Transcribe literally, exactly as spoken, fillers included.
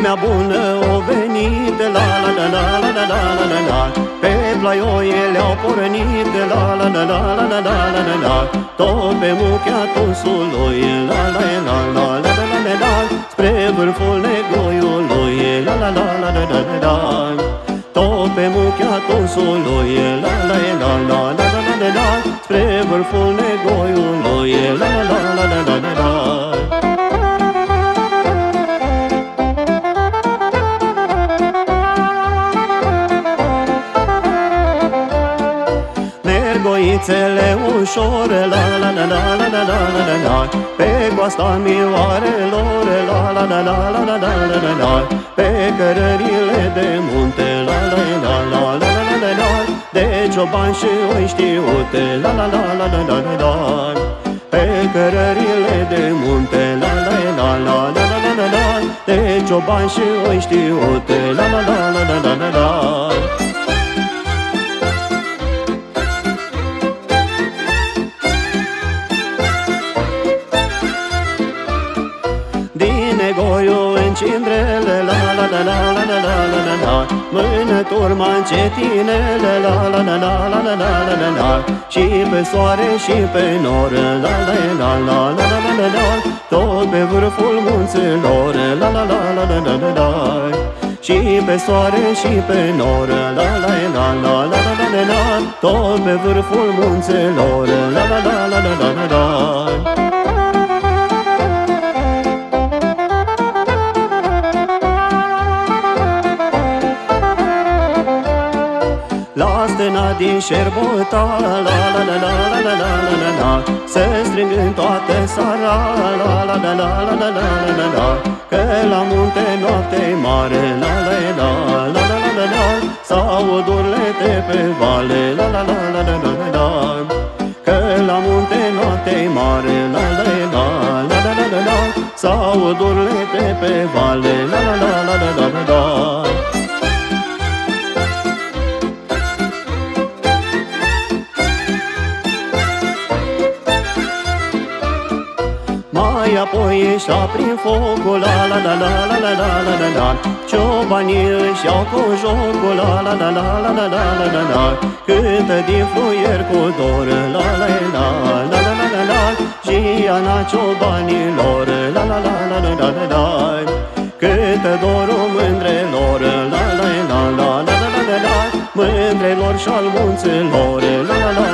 Vremea bună o venit, la la la la la la la la la la. Pe plaioile au pornit, la la la la la la la la la la. Tot pe muchea tunsului, la la la la la la la la. Spre vârful negoiului, la la la la la la la. Tot pe muchea tunsului, la la la la la la la la. Spre vârful negoiului, la la la la la la la. Goițele ușore, la la la la la la la la la la. Pe coasta mioarelor, la la la la la la la la la la. Pe cărările de munte, la la la la la la la la. De cioban și oi știute, la la la la la la la la. Pe cărările de munte, la la la la la la la la la. De cioban și oi știute, la la la la la la la la. Negoiul în cindrele, la la la la la la la la la la. Mână turma încetinele, la la la la la la la la la la. Și pe soare și pe nor, la la la la la la la la la. Tot pe vârful munților, la la la la la la la la. Și pe soare și pe nor, la la la la la la la la. Tot pe vârful munților, la la la la la la la la. La stâna din șerbota, la la la la la la la la la la. Se strâng în toată seara, la la la la la la la la la la. Că la munte noapte-i mare, la la la la la la la la. S-aud urlete pe vale, la la la la la la la la. Că la munte noapte-i mare, la la la la la la la la. S-aud urlete pe vale, la la la la la la la la. Mai apoi ieșea prin focul, la la la la la la la la la la. Ciobanii își iau cu jocul, la la la la la la la la la la. Cântă din fluier cu dor, la la la la la la la la. Și Ana ciobanilor, la la la la la la la la. Cântă dorul mândrelor, la la la la la la la la la. Mândrelor și-al munților, la la la